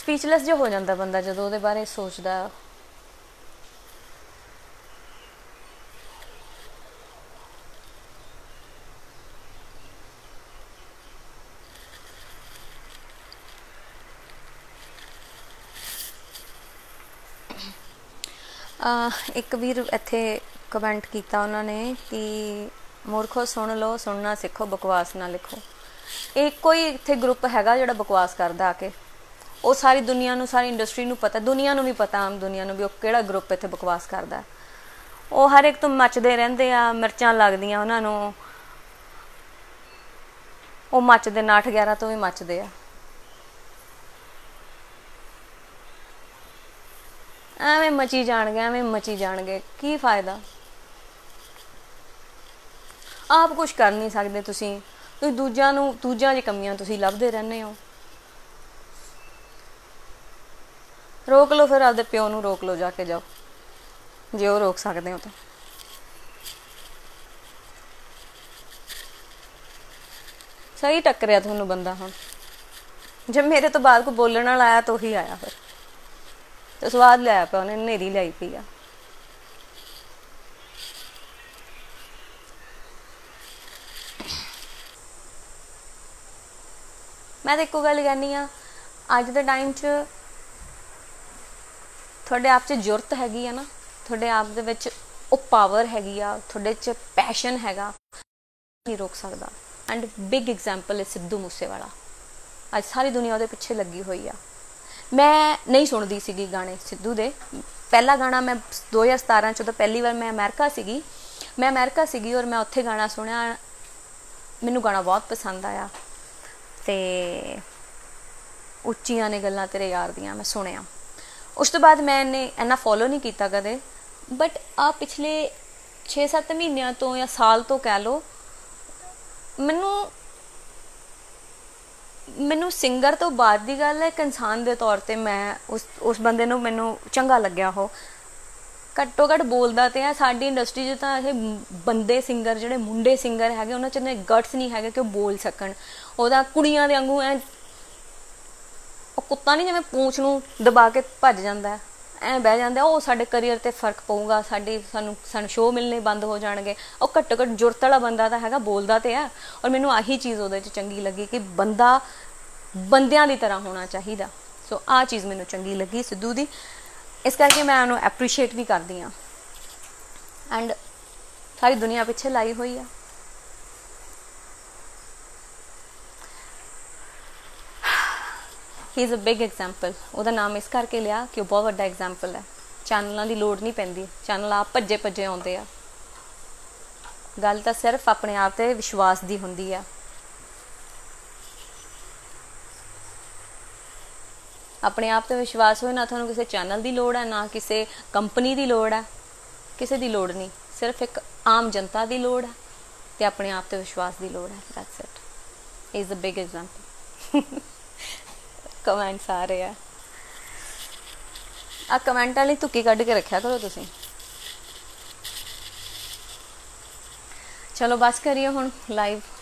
Speechless ਜਿਹਾ ਹੋ ਜਾਂਦਾ ਬੰਦਾ ਜਦੋਂ ਉਹਦੇ ਬਾਰੇ ਸੋਚਦਾ। ਇੱਕ ਵੀਰ ਇੱਥੇ ਕਮੈਂਟ ਕੀਤਾ ਉਹਨਾਂ ਨੇ ਕਿ ਮੂਰਖੋ ਸੁਣ ਲਓ, ਸੁਣਨਾ ਸਿੱਖੋ, ਬਕਵਾਸ ਨਾ ਲਿਖੋ। ਇਹ ਕੋਈ ਇੱਥੇ ਗਰੁੱਪ ਹੈਗਾ ਜਿਹੜਾ ਬਕਵਾਸ ਕਰਦਾ ਆ ਕੇ, ਉਹ ਸਾਰੀ ਦੁਨੀਆ ਨੂੰ, ਸਾਰੀ ਇੰਡਸਟਰੀ ਨੂੰ ਪਤਾ, ਦੁਨੀਆ ਨੂੰ ਵੀ ਪਤਾ, ਆਮ ਦੁਨੀਆ ਨੂੰ ਵੀ, ਉਹ ਕਿਹੜਾ ਗਰੁੱਪ ਇੱਥੇ ਬਕਵਾਸ ਕਰਦਾ। ਉਹ ਹਰ ਇੱਕ ਤੋਂ ਮੱਚਦੇ ਰਹਿੰਦੇ ਆ, ਮਿਰਚਾਂ ਲੱਗਦੀਆਂ ਉਹਨਾਂ ਨੂੰ, ਉਹ ਮੱਚਦੇ 9-11 ਤੋਂ ਵੀ ਮੱਚਦੇ ਆ। ਐਵੇਂ ਮਚੀ ਜਾਣਗੇ, ਐਵੇਂ ਮਚੀ ਜਾਣਗੇ, ਕੀ ਫਾਇਦਾ। ਆਪ ਕੁਛ ਕਰ ਨਹੀਂ ਸਕਦੇ ਤੁਸੀਂ ਦੂਜਿਆਂ ਦੀ ਕਮੀਆਂ ਤੁਸੀਂ ਲੱਭਦੇ ਰਹਿੰਦੇ ਹੋ। ਰੋਕ ਲਓ ਫਿਰ, ਆਪਦੇ ਪਿਓ ਨੂੰ ਰੋਕ ਲਓ, ਜਾ ਕੇ ਜਾਓ ਜੇ ਉਹ ਰੋਕ ਸਕਦੇ ਹੋ ਤਾਂ। ਸਹੀ ਟੱਕਰਿਆ ਤੁਹਾਨੂੰ ਬੰਦਾ। ਹੁਣ ਜੇ ਮੇਰੇ ਤੋਂ ਬਾਅਦ ਕੋਈ ਬੋਲਣ ਵਾਲਾ ਆਇਆ ਤਾਂ ਉਹੀ ਆਇਆ ਫਿਰ, ਤੇ ਸਵਾਦ ਲਿਆਇਆ ਪਿਆ ਉਹਨੇ, ਹਨੇਰੀ ਲਿਆਈ ਪਈ ਆ। ਮੈਂ ਤਾਂ ਇੱਕੋ ਗੱਲ ਕਹਿੰਦੀ ਹਾਂ, ਅੱਜ ਦੇ ਟਾਈਮ 'ਚ ਤੁਹਾਡੇ ਆਪ 'ਚ ਜ਼ਰੂਰਤ ਹੈਗੀ ਆ ਨਾ, ਤੁਹਾਡੇ ਆਪ ਦੇ ਵਿੱਚ ਉਹ ਪਾਵਰ ਹੈਗੀ ਆ, ਤੁਹਾਡੇ 'ਚ ਪੈਸ਼ਨ ਹੈਗਾ, ਨਹੀਂ ਰੋਕ ਸਕਦਾ। ਐਂਡ ਬਿਗ ਐਗਜ਼ਾਮਪਲ ਹੈ ਸਿੱਧੂ ਮੂਸੇਵਾਲਾ। ਅੱਜ ਸਾਰੀ ਦੁਨੀਆ ਉਹਦੇ ਪਿੱਛੇ ਲੱਗੀ ਹੋਈ ਆ। ਮੈਂ ਨਹੀਂ ਸੁਣਦੀ ਸੀਗੀ ਗਾਣੇ ਸਿੱਧੂ ਦੇ। ਪਹਿਲਾ ਗਾਣਾ ਮੈਂ 2017 'ਚ, ਤਾਂ ਪਹਿਲੀ ਵਾਰ ਮੈਂ ਅਮਰੀਕਾ ਸੀਗੀ ਔਰ ਮੈਂ ਉੱਥੇ ਗਾਣਾ ਸੁਣਿਆ, ਮੈਨੂੰ ਗਾਣਾ ਬਹੁਤ ਪਸੰਦ ਆਇਆ। ਤੇ ਉੱਚੀਆਂ ਨੇ ਗੱਲਾਂ ਤੇਰੇ ਯਾਰ ਦੀਆਂ ਮੈਂ ਸੁਣਿਆ। ਉਸ ਤੋਂ ਬਾਅਦ ਮੈਂ ਇੰਨਾ ਫੋਲੋ ਨਹੀਂ ਕੀਤਾ ਕਦੇ, ਬਟ ਆ ਪਿਛਲੇ 6-7 ਮਹੀਨਿਆਂ ਤੋਂ ਜਾਂ ਸਾਲ ਤੋਂ ਕਹਿ ਲਓ, ਮੈਨੂੰ ਸਿੰਗਰ ਤੋਂ ਬਾਅਦ ਦੀ ਗੱਲ ਹੈ, ਇੱਕ ਇਨਸਾਨ ਦੇ ਤੌਰ 'ਤੇ ਮੈਂ ਉਸ ਬੰਦੇ ਨੂੰ ਮੈਨੂੰ ਚੰਗਾ ਲੱਗਿਆ। ਉਹ ਘੱਟੋ ਘੱਟ ਬੋਲਦਾ ਤੇ ਹੈ। ਸਾਡੀ ਇੰਡਸਟਰੀ 'ਚ ਤਾਂ ਇਹ ਬੰਦੇ ਸਿੰਗਰ, ਜਿਹੜੇ ਮੁੰਡੇ ਸਿੰਗਰ ਹੈਗੇ, ਉਹਨਾਂ 'ਚ ਇੰਨੇ ਗਟਸ ਨਹੀਂ ਹੈਗੇ ਕਿ ਉਹ ਬੋਲ ਸਕਣ। ਉਹਦਾ ਕੁੜੀਆਂ ਦੇ ਵਾਂਗੂ ਉਹ ਕੁੱਤਾ ਨਹੀਂ ਜਿਵੇਂ ਪੂੰਛ ਨੂੰ ਦਬਾ ਕੇ ਭੱਜ ਜਾਂਦਾ, ਐਂ ਬਹਿ ਜਾਂਦਾ। ਉਹ ਸਾਡੇ ਕਰੀਅਰ 'ਤੇ ਫਰਕ ਪਊਗਾ, ਸਾਨੂੰ ਸ਼ੋਅ ਮਿਲਣੇ ਬੰਦ ਹੋ ਜਾਣਗੇ। ਉਹ ਘੱਟੋ ਘੱਟ ਜੁਰਤ ਵਾਲਾ ਬੰਦਾ ਤਾਂ ਹੈਗਾ, ਬੋਲਦਾ ਤੇ ਹੈ। ਔਰ ਮੈਨੂੰ ਆਹੀ ਚੀਜ਼ ਉਹਦੇ 'ਚ ਚੰਗੀ ਲੱਗੀ ਕਿ ਬੰਦਾ ਬੰਦਿਆਂ ਦੀ ਤਰ੍ਹਾਂ ਹੋਣਾ ਚਾਹੀਦਾ। ਸੋ ਆਹ ਚੀਜ਼ ਮੈਨੂੰ ਚੰਗੀ ਲੱਗੀ ਸਿੱਧੂ ਦੀ, ਇਸ ਕਰਕੇ ਮੈਂ ਉਹਨੂੰ ਐਪਰੀਸ਼ੀਏਟ ਵੀ ਕਰਦੀ ਹਾਂ। ਐਂਡ ਸਾਰੀ ਦੁਨੀਆ ਪਿੱਛੇ ਲਾਈ ਹੋਈ ਆ। He is a big example. ਉਹਦਾ ਨਾਮ ਇਸ ਕਰਕੇ ਲਿਆ ਕਿ ਉਹ ਬਹੁਤ ਵੱਡਾ ਐਗਜ਼ਾਮਪਲ ਹੈ। ਚੈਨਲਾਂ ਦੀ ਲੋੜ ਨਹੀਂ ਪੈਂਦੀ, ਚੈਨਲ ਆਪ ਭੱਜੇ ਆਉਂਦੇ ਆ। ਗੱਲ ਤਾਂ ਸਿਰਫ ਆਪਣੇ ਆਪ 'ਤੇ ਵਿਸ਼ਵਾਸ ਦੀ ਹੁੰਦੀ ਆ। ਆਪਣੇ ਆਪ 'ਤੇ ਵਿਸ਼ਵਾਸ ਹੋਏ ਨਾ, ਤੁਹਾਨੂੰ ਕਿਸੇ ਚੈਨਲ ਦੀ ਲੋੜ ਹੈ, ਨਾ ਕਿਸੇ ਕੰਪਨੀ ਦੀ ਲੋੜ ਹੈ, ਕਿਸੇ ਦੀ ਲੋੜ ਨਹੀਂ। ਸਿਰਫ ਇੱਕ ਆਮ ਜਨਤਾ ਦੀ ਲੋੜ ਹੈ ਅਤੇ ਆਪਣੇ ਆਪ 'ਤੇ ਵਿਸ਼ਵਾਸ ਦੀ ਲੋੜ ਹੈ। That's it. Is a big example. Comments ਆ ਰਹੇ ਆ ਕਮੈਂਟਾਂ ਲਈ ਧੁੱਕੀ ਕੱਢ ਕੇ ਰੱਖਿਆ ਕਰੋ ਤੁਸੀਂ। ਚਲੋ ਬਸ ਕਰੀਏ ਹੁਣ ਲਾਈਵ।